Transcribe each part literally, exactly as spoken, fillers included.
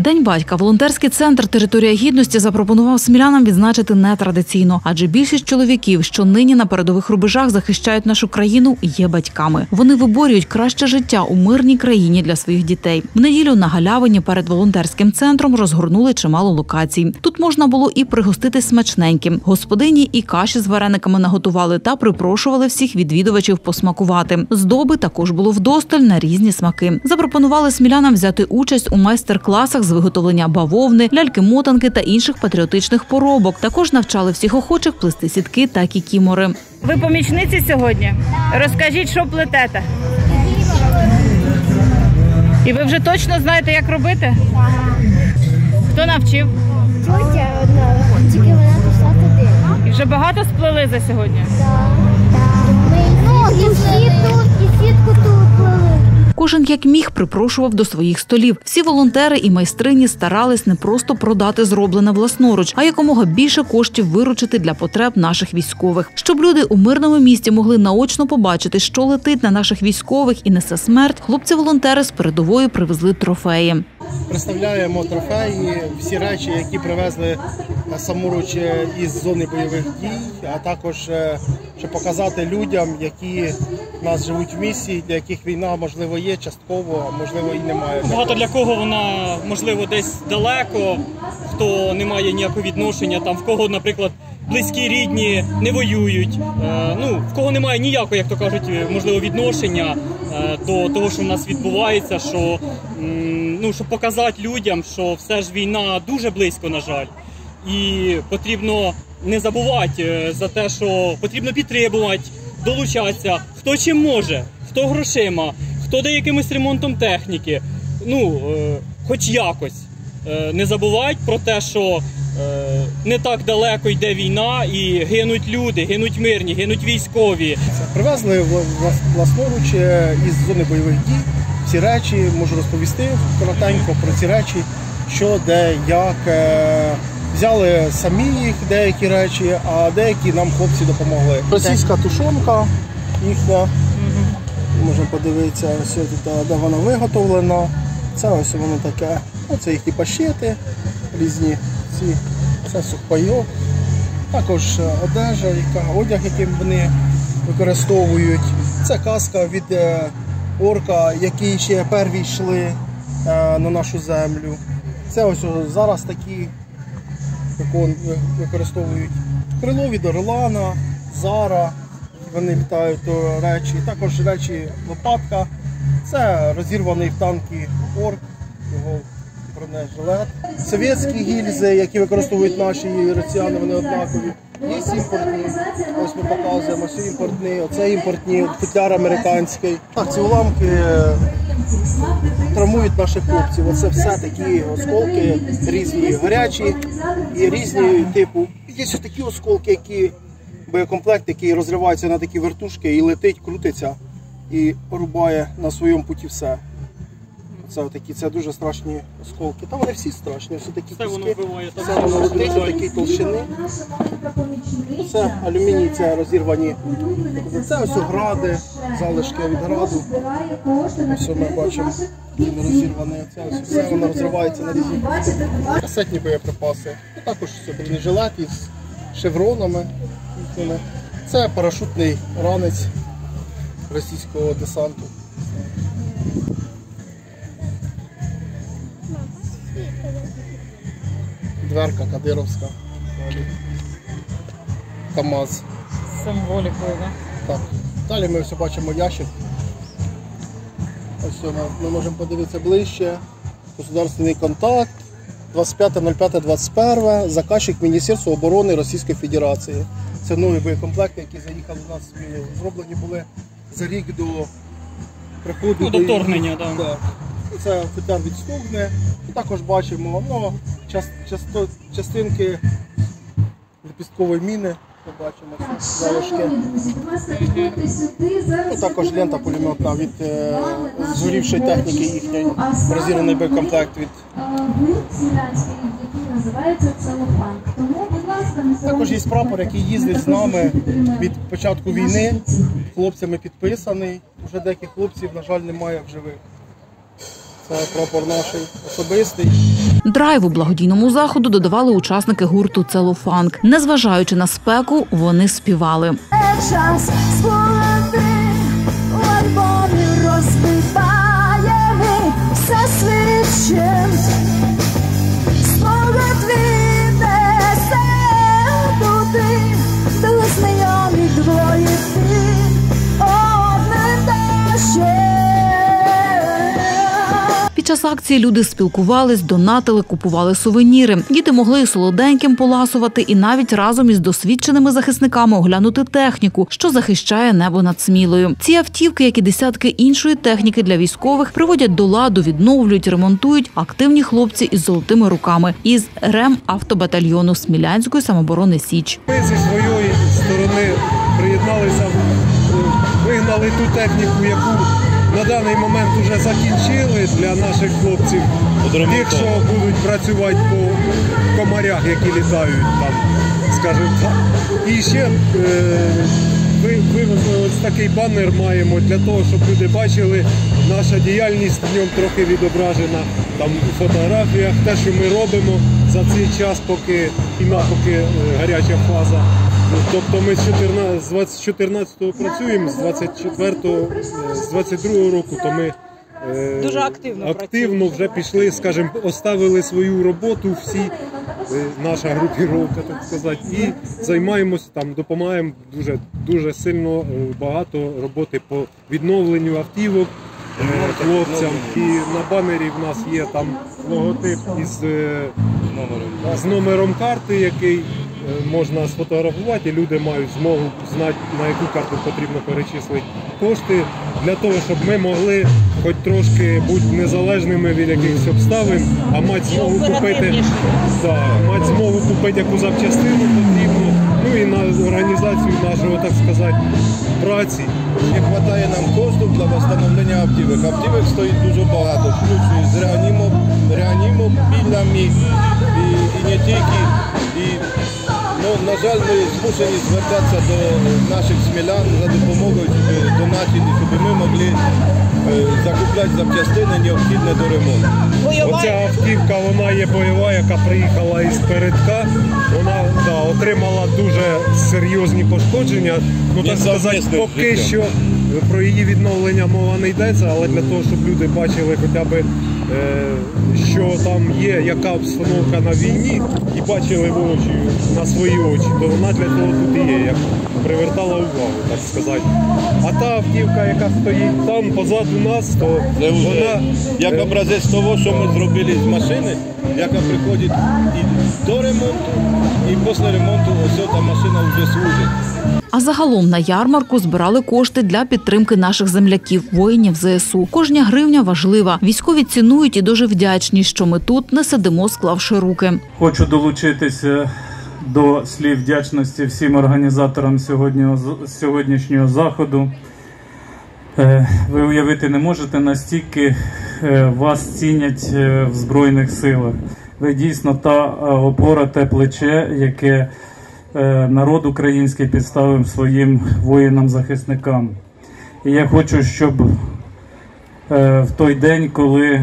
День батька волонтерський центр «Територія гідності» запропонував смілянам відзначити нетрадиційно, адже більшість чоловіків, що нині на передових рубежах захищають нашу країну, є батьками. Вони виборюють краще життя у мирній країні для своїх дітей. В неділю на галявині перед волонтерським центром розгорнули чимало локацій. Тут можна було і пригоститись смачненьким. Господині і каші з варениками наготували та припрошували всіх відвідувачів посмакувати. Здоби також було вдосталь на різні смаки. Запропонували смілянам взяти участь у майстер-класах з виготовлення бавовни, ляльки-мотанки та інших патріотичних поробок. Також навчали всіх охочих плести сітки та кікімори. Ви помічниці сьогодні? Розкажіть, що плетете? І ви вже точно знаєте, як робити? Так. Хто навчив? Тетя одна, тільки вона пішла туди. І вже багато сплели за сьогодні? Так. Ну, і сітку, і сітку тут плели. Кожен як міг припрошував до своїх столів. Всі волонтери і майстрині старались не просто продати зроблене власноруч, а якомога більше коштів виручити для потреб наших військових. Щоб люди у мирному місті могли наочно побачити, що летить на наших військових і несе смерть, хлопці-волонтери з передової привезли трофеї. Представляємо трофеї, всі речі, які привезли саморуч із зони бойових дій, а також щоб показати людям, які в нас живуть в місті, для яких війна, можливо, є частково, а можливо і немає. Багато для кого вона, можливо, десь далеко, хто не має ніякого відношення, там в кого, наприклад, близькі, рідні не воюють, е, ну, в кого немає ніякого, як то кажуть, можливо, відношення е, до того, що в нас відбувається, що, м, ну, щоб показати людям, що все ж війна дуже близько, на жаль, і потрібно не забувати за те, що потрібно підтримувати, долучатися, хто чим може, хто грошима, хто де якимось ремонтом техніки, ну, е, хоч якось. Е, не забувати про те, що е, не так далеко йде війна і гинуть люди, гинуть мирні, гинуть військові. Привезли власноруч із зони бойових дій всі речі, можу розповісти коротенько про ці речі, що, де, як. Е, Взяли самі їх деякі речі, а деякі нам хлопці допомогли. Російська тушонка їхня, можна подивитися, ось тут, де вона виготовлена. Це ось воно таке. Оце їхні пашети різні, ці, це сухпайок. Також одежа, яка, одяг, який вони використовують. Це каска від орка, які ще перві йшли на нашу землю. Це ось зараз такі використовують крило від Орлана, Зара, вони літають речі, також речі лопатка, це розірваний в танки орк, його бронежилет. Совєтські гільзи, які використовують наші росіяни, вони однакові. Є імпортні, ось ми показуємо, ось імпортні, оце імпортні, футляр американський. Так, ці уламки травмують наших хлопців. Оце все такі осколки, різні гарячі і різні типу. Є ось такі осколки, які боєкомплект, який розривається на такі вертушки і летить, крутиться і рубає на своєму путі все. Це такі, це дуже страшні осколки. Там вони всі страшні, ось такі куски. Це воно летить, такі толщини. Це алюміній, це розірвані. Це ось гради, залишки від граду. Ось ми бачимо, він розірваний. Це ось все воно розривається на різні куски. Касетні боєприпаси. І також бронежилет із шевронами. Це парашутний ранець російського десанту. Дверка кадировська, КАМАЗ. З символікою, так? Так. Далі ми все бачимо ящик. Ось ми, ми можемо подивитися ближче. Государственний контакт. двадцять п'яте ноль п'яте двадцять перше. Заказчик Міністерства оборони Російської Федерації. Це нові боєкомплекти, які заїхали в нас, зроблені були за рік до приходу. Ну, до вторгнення, так. Да. Це футляр від Стугни. І також бачимо ну, част, часто, частинки лепісткової міни. Побачимо залишки. І також лента пулеметна від е, згорівшої техніки їхньої. Розірваний боєкомплект від. Також є прапор, який їздить з нами від початку війни. Хлопцями підписаний. Вже деяких хлопців, на жаль, немає в живих. Це прапор наш особистий. Драйву благодійному заходу додавали учасники гурту «Целофанк». Незважаючи на спеку, вони співали. Час споти у альбомі розбиває ми все свідчим. Спогад віднесе туди, де знайомі двоє ти, одне дощі. Під час акції люди спілкувались, донатили, купували сувеніри. Діти могли і солоденьким поласувати, і навіть разом із досвідченими захисниками оглянути техніку, що захищає небо над Смілою. Ці автівки, як і десятки іншої техніки для військових, приводять до ладу, відновлюють, ремонтують активні хлопці із золотими руками із ремавтобатальйону Смілянської самооборони «Січ». Ми зі своєї сторони приєдналися, вигнали ту техніку, яку на даний момент вже закінчили для наших хлопців, тих, що будуть працювати по комарях, які літають там, скажімо так. І ще е, вивезли ось такий банер маємо для того, щоб люди бачили, наша діяльність в ньому трохи відображена там у фотографіях, те, що ми робимо за цей час, поки війна, поки гаряча фаза. Тобто ми з чотирнадцятого працюємо, з двадцять четвертого, з двадцять другого року, то ми е, Дуже активно активно вже пішли, скажімо, оставили свою роботу всі, е, наша групіровка, так сказати, і займаємося там, допомагаємо дуже, дуже сильно, е, багато роботи по відновленню автівок е, хлопцям. І на банері в нас є там логотип із е, з номером карти, який можна сфотографувати, і люди мають змогу знати, на яку карту потрібно перечислити кошти, для того, щоб ми могли хоч трошки бути незалежними від якихось обставин, а мати змогу купити, да, мати змогу купити яку запчастину потрібну, ну і на організацію нашого, так сказати, праці. Не вистачає нам коштів для встановлення автівок. Автівок стоїть дуже багато, плюс з реанімобілями і, і не тільки. І, ну, на жаль, ми змушені звертатися до наших смілян за допомогою донатів, щоб ми могли е, закупляти запчастини, необхідні до ремонту. Оця автівка, вона є бойова, яка приїхала із передка. Вона да, отримала дуже серйозні пошкодження. Ну, так сказати, поки що про її відновлення мова не йдеться, але для того, щоб люди бачили хоча б, що там є, яка обстановка на війні, і бачили в очі, на свої очі, то вона для того тут і є, як привертала увагу, так сказати. А та автівка, яка стоїть там позаду нас, то це вже вона як образець того, що ми зробили з машини, яка приходить і до ремонту, і після ремонту ось ця машина вже служить. А загалом на ярмарку збирали кошти для підтримки наших земляків, воїнів зе ес у. Кожна гривня важлива. Військові цінують і дуже вдячні, що ми тут не сидимо, склавши руки. Хочу долучитися до слів вдячності всім організаторам сьогоднішнього заходу. Ви уявити не можете, настільки вас цінять в Збройних силах. Ви дійсно та опора, те плече, яке народ український підставив своїм воїнам-захисникам. І я хочу, щоб в той день, коли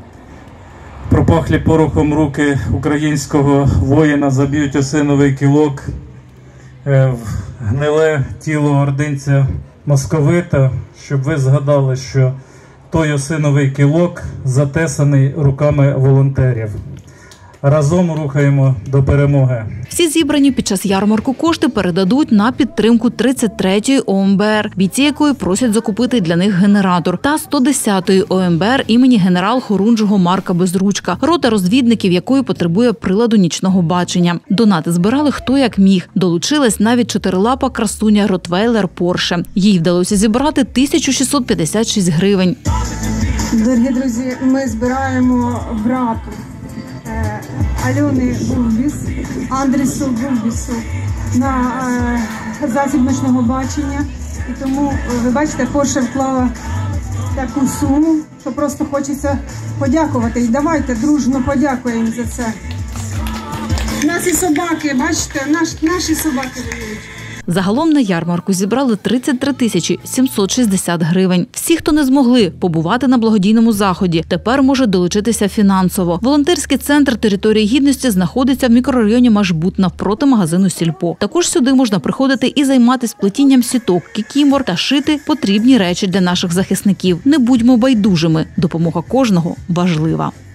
пропахлі порохом руки українського воїна заб'ють осиновий кілок в гниле тіло ординця московита, щоб ви згадали, що той осиновий кілок затесаний руками волонтерів. Разом рухаємо до перемоги. Всі зібрані під час ярмарку кошти передадуть на підтримку тридцять третьої о ем бе ер, бійці якої просять закупити для них генератор, та сто десятої о ем бе ер імені генерал-хорунжого Марка Безручка, рота розвідників якої потребує приладу нічного бачення. Донати збирали хто як міг. Долучилась навіть чотирилапа красуня Ротвейлер Порше. Їй вдалося зібрати тисячу шістсот п'ятдесят шість гривень. Дорогі друзі, ми збираємо брату Альони Бульбіс, Андрісу Бульбісу на е, засіб ночного бачення. І тому, ви бачите, Порше вклала таку суму, що просто хочеться подякувати. І давайте дружно подякуємо за це. Наші собаки, бачите, наш, наші собаки воюють. Загалом на ярмарку зібрали тридцять три тисячі сімсот шістдесят гривень. Всі, хто не змогли побувати на благодійному заході, тепер може долучитися фінансово. Волонтерський центр території гідності знаходиться в мікрорайоні Машбут навпроти магазину «Сільпо». Також сюди можна приходити і займатися плетінням сіток, кікімор та шити потрібні речі для наших захисників. Не будьмо байдужими. Допомога кожного важлива.